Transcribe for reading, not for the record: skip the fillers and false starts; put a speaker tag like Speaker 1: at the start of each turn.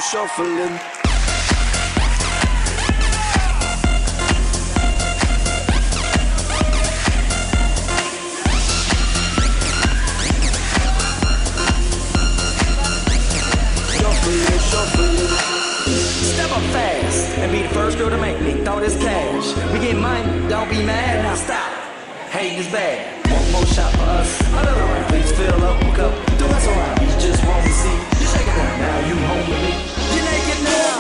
Speaker 1: shuffling.
Speaker 2: Step up fast and be the first girl to make me throw this cash. We get money, don't be mad, now stop. Hate is bad. One more shot for us. Another round, please fill up a cup. Do us around, you just want to see. You shake it down, now you home with me. You're naked now.